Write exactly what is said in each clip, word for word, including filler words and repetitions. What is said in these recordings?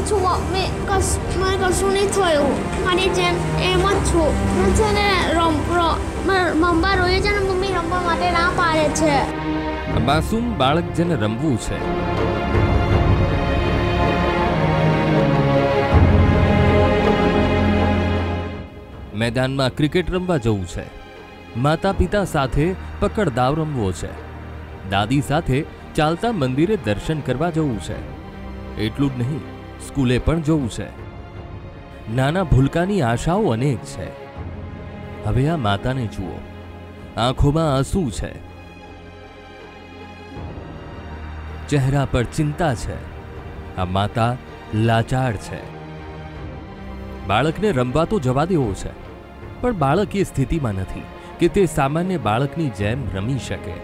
છું મમ્મી કશ મને કશું નહીં થયું મારી જેમ એમ જ છું હું છે ને રમ મમ્મા રોએ છે ને મમ્મી રમવા માટે ના પાડે છે. માસૂમ બાળક જેને રમવું છે, મેદાનમાં ક્રિકેટ રમવા જવું છે, માતા પિતા સાથે પકડદાવ રમવો છે, દાદી સાથે ચાલતા મંદિરે દર્શન કરવા જવું છે. એટલું જ નહીં, સ્કૂલે પણ જવું છે. નાના ભૂલકાની આશાઓ અનેક છે. હવે આ માતાને જુઓ, આંખોમાં આંસુ છે, ચહેરા પર ચિંતા છે. આ માતા લાચાર છે. બાળકને રમવા તો જવા દેવો છે, પણ બાળક એ સ્થિતિમાં નથી કે તે સામાન્ય બાળકની જેમ રમી શકે.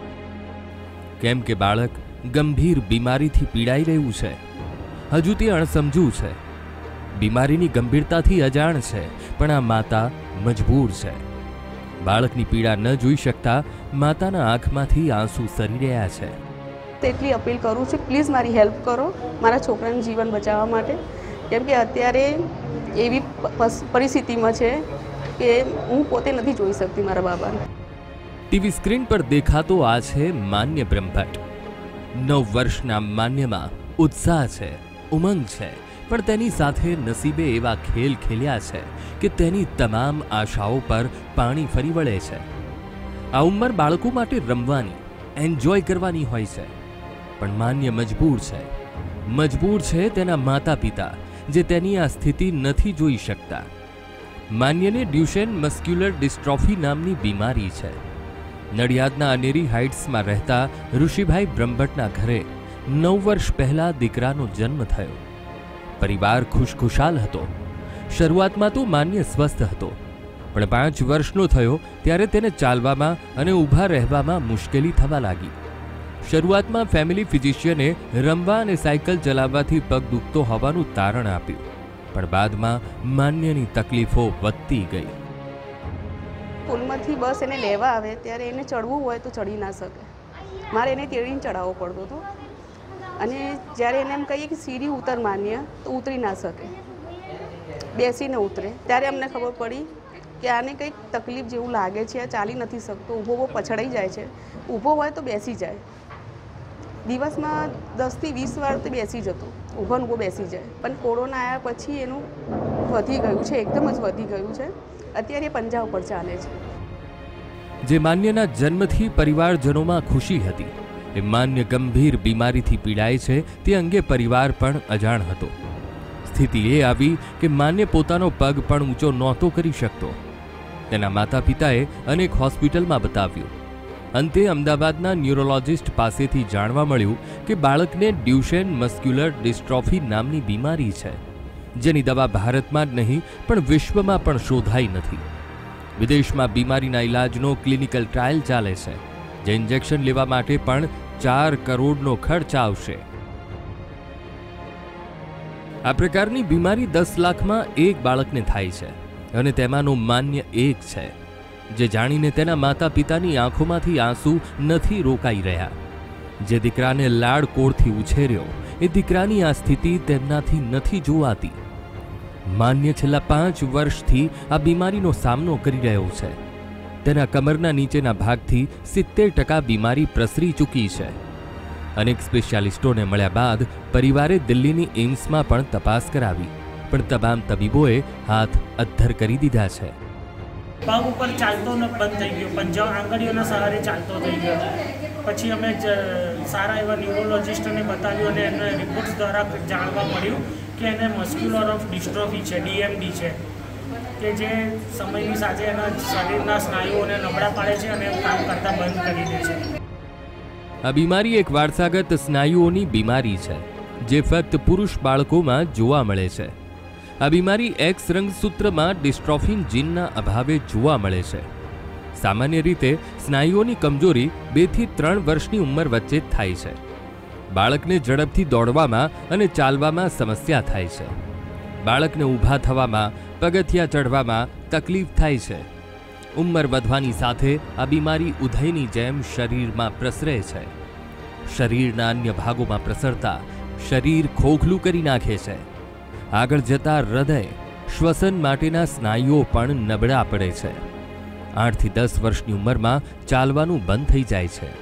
કેમ કે બાળક ગંભીર બીમારીથી પીડાઈ રહ્યું છે. હજુ તે અણસમજુ છે, બીમારીની ગંભીરતાથી અજાણ છે, પણ આ માતા મજબૂર છે. બાળકની પીડા ન જોઈ શકતા માતાના આંખમાંથી આંસુ સરી રહ્યા છે. તેટલી અપીલ કરું છું, પ્લીઝ મારી હેલ્પ કરો મારા છોકરાનું જીવન બચાવવા માટે. કેમ કે અત્યારે એવી પરિસ્થિતિમાં છે કે હું પોતે નથી જોઈ શકતી મારા બાબાને. ટીવી સ્ક્રીન પર દેખાતો આ છે માન્ય બ્રહ્મભટ્ટ. નવ વર્ષના માન્યમાં ઉત્સાહ છે, ઉમંગ છે, પણ તેની સાથે નસીબે એવા ખેલ ખેલ્યા છે કે તેની તમામ આશાઓ પર પાણી ફરી વળે છે. આ ઉંમર બાળકો માટે રમવાની, એન્જોય કરવાની હોય છે, પણ માન્ય મજબૂર છે. મજબૂર છે તેના માતા પિતા, જે તેની આ સ્થિતિ નથી જોઈ શકતા. માન્યને ડ્યુશેન મસ્ક્યુલર ડિસ્ટ્રોફી નામની બીમારી છે. નડિયાદના અનેરી હાઇટ્સમાં રહેતા ઋષિભાઈ બ્રહ્મભટ્ટના ઘરે નવ વર્ષ પહેલા દીકરાનો જન્મ થયો. પરિવાર ખુશખુશાલ હતો. શરૂઆતમાં તો માન્ય સ્વસ્થ હતો, પણ પાંચ વર્ષનો થયો ત્યારે તેને ચાલવામાં અને ઊભા રહેવામાં મુશ્કેલી થવા લાગી. શરૂઆતમાં ફેમિલી ફિઝિશિયને રમવા અને સાયકલ ચલાવવાથી પગ દુખતો હોવાનું તારણ આપ્યું, પણ બાદમાં માન્યની તકલીફો વધતી ગઈ. સ્કૂલમાંથી બસ એને લેવા આવે ત્યારે એને ચડવું હોય તો ચડી ના શકે. મારે એને તેડીને ચડાવવો પડતો હતો, અને જ્યારે એને એમ કહીએ કે સીડી ઉતર માન્ય તો ઉતરી ના શકે, બેસીને ઉતરે. ત્યારે અમને ખબર પડી કે આને કંઈક તકલીફ જેવું લાગે છે, ચાલી નથી શકતો, ઊભો ઊભો પછડાઈ જાય છે. ઊભો હોય તો બેસી જાય, દિવસમાં દસથી વીસ વાર તો બેસી જતો, ઊભો ઊભો બેસી જાય. પણ કોરોના આવ્યા પછી એનું વધી ગયું છે, એકદમ જ વધી ગયું છે. અત્યારે પંજા ઉપર ચાલે છે. જે માન્યના જન્મથી પરિવારજનોમાં ખુશી હતી, એ માન્ય ગંભીર બીમારીથી પીડાય છે તે અંગે પરિવાર પણ અજાણ હતો. સ્થિતિ એ આવી કે માન્ય પોતાનો પગ પણ ઊંચો નહોતો કરી શકતો. તેના માતા પિતાએ અનેક હોસ્પિટલમાં બતાવ્યું. અંતે અમદાવાદના ન્યુરોલોજિસ્ટ પાસેથી જાણવા મળ્યું કે બાળકને ડ્યુશેન મસ્ક્યુલર ડિસ્ટ્રોફી નામની બીમારી છે, જેની દવા ભારતમાં જ નહીં પણ વિશ્વમાં પણ શોધાઈ નથી. વિદેશમાં બીમારીના ઇલાજનો ક્લિનિકલ ટ્રાયલ ચાલે છે, જે ઇન્જેક્શન લેવા માટે પણ ચાર કરોડનો ખર્ચ આવશે. આ પ્રકારની બીમારી દસ લાખમાં એક બાળકને થાય છે, અને તેમાંનો માન્ય એક છે, જે જાણીને તેના માતા પિતાની આંખોમાંથી આંસુ નથી રોકાઈ રહ્યા. જે દીકરાને લાડકોડથી ઉછેર્યો, એ દીકરાની આ સ્થિતિ તેમનાથી નથી જોવાતી. માન્ય છેલ્લા પાંચ વર્ષથી આ બીમારીનો સામનો કરી રહ્યો છે. તેના કમરના નીચેના ભાગથી સિત્તેર ટકા બીમારી પ્રસરી ચૂકી છે. અનેક સ્પેશિયાલિસ્ટોને મળ્યા બાદ પરિવારે દિલ્હીની એમ્સમાં પણ તપાસ કરાવી, પણ તમામ તબીબોએ હાથ અદ્ધર કરી દીધા છે. પગ ઉપર ચાલતો ન બંધ થઈ ગયો, પંજા આંગળીઓના સહારે ચાલતો થઈ ગયો. પછી અમે સારા એવા ન્યુરોલોજિસ્ટને બતાવ્યું, અને એના રિપોર્ટ્સ દ્વારા જાણવા મળ્યું કે એને મસ્ક્યુલર ઓફ ડિસ્ટ્રોફી છે, ડીએમડી છે, કે જે સમયની સાથે એના શરીરના સ્નાયુઓને નબળા પાડે છે અને કામ કરતા બંધ કરી દે છે. આ બીમારી એક વારસાગત સ્નાયુઓની બીમારી છે, જે ફક્ત પુરુષ બાળકોમાં જોવા મળે છે. આ બીમારી એક્સ રંગસૂત્રમાં ડિસ્ટ્રોફિન જીનના અભાવે જોવા મળે છે. સામાન્ય રીતે સ્નાયુઓની કમજોરી બે થી ત્રણ વર્ષની ઉંમર વચ્ચે જ થાય છે. બાળકને ઝડપથી દોડવામાં અને ચાલવામાં સમસ્યા થાય છે. બાળકને ઊભા થવામાં, પગથિયા ચઢવામાં તકલીફ થાય છે. ઉંમર વધવાની સાથે આ બીમારી ઉધઈની જેમ શરીરમાં પ્રસરે છે. શરીરના અન્ય ભાગોમાં પ્રસરતા શરીર ખોખલું કરી નાખે છે. આગળ જતા હૃદય, શ્વસન માટેના સ્નાયુઓ પણ નબળા પડે છે. આઠથી દસ વર્ષની ઉંમરમાં ચાલવાનું બંધ થઈ જાય છે.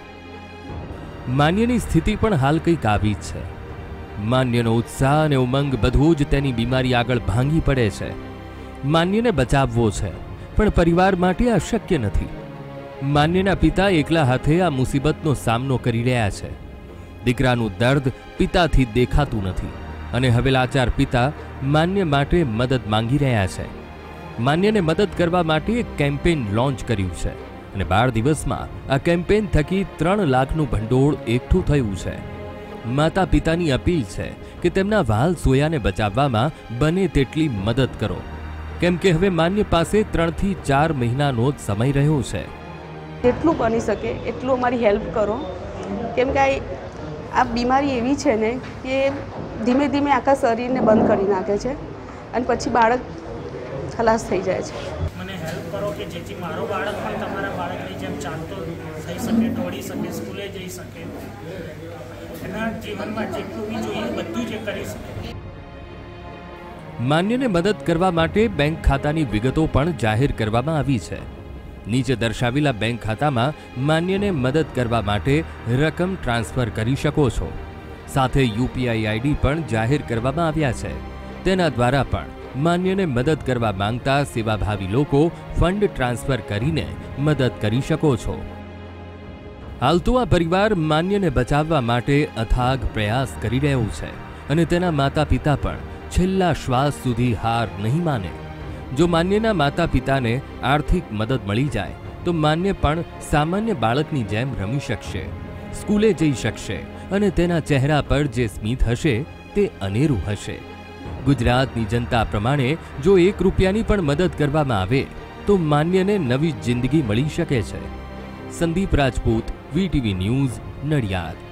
માન્યની સ્થિતિ પણ હાલ કંઈક આવી જ છે. માન્યનો ઉત્સાહ અને ઉમંગ બધું જ તેની બીમારી આગળ ભાંગી પડે છે. માન્યને બચાવવો છે, પણ પરિવાર માટે આ શક્ય નથી. માન્યના પિતા એકલા હાથે આ મુસીબતનો સામનો કરી રહ્યા છે. દીકરાનું દર્દ પિતાથી દેખાતું નથી અને હવે લાચાર પિતા માન્ય માટે મદદ માંગી રહ્યા છે. માન્યને મદદ કરવા માટે એક કેમ્પેઇન લોન્ચ કર્યું છે અને બાર દિવસમાં આ કેમ્પેઇન થકી ત્રણ લાખનું ભંડોળ એકઠું થયું છે. માતા પિતાની અપીલ છે કે તેમના વહાલ સોયાને બચાવવામાં બને તેટલી મદદ કરો, કેમ કે હવે માન્ય પાસે ત્રણથી ચાર મહિનાનો જ સમય રહ્યો છે. જેટલું બની શકે એટલું અમારી હેલ્પ કરો, કેમ કે આ બીમારી એવી છે ને કે ધીમે ધીમે આખા શરીરને બંધ કરી નાખે છે અને પછી બાળક ખલાસ થઈ જાય છે. મને હેલ્પ કરો કે જેથી મારો બાળક પણ તમારા બાળકની જેમ ચાલતો થઈ શકે, દોડી શકે, સ્કૂલે જઈ શકે, એના જીવનમાં જેટલું બી જોઈએ બધું જ કરી શકે. માન્યને મદદ કરવા માટે બેંક ખાતાની વિગતો પણ જાહેર કરવામાં આવી છે. નીચે દર્શાવેલા બેંક ખાતામાં માન્યને મદદ કરવા માટે રકમ ટ્રાન્સફર કરી શકો છો. સાથે યુપીઆઈ આઈડી પણ જાહેર કરવામાં આવ્યા છે. તેના દ્વારા પણ માન્યને મદદ કરવા માંગતા સેવાભાવી લોકો ફંડ ટ્રાન્સફર કરીને મદદ કરી શકો છો. હાલ તો આ પરિવાર માન્યને બચાવવા માટે અથાગ પ્રયાસ કરી રહ્યું છે અને તેના માતા પિતા પણ છેલ્લા શ્વાસ સુધી હાર નહીં માને. જો માન્યના માતા પિતાને આર્થિક મદદ મળી જાય તો માન્ય પણ સામાન્ય બાળકની જેમ રમી શકશે, સ્કૂલે જઈ શકશે અને તેના ચહેરા પર જે સ્મિત હશે તે અનેરું હશે. ગુજરાતની જનતા પ્રમાણે જો એક રૂપિયાની પણ મદદ કરવામાં આવે તો માન્યને નવી જિંદગી મળી શકે છે. Sandeep Rajput, VTV news, Nadiad.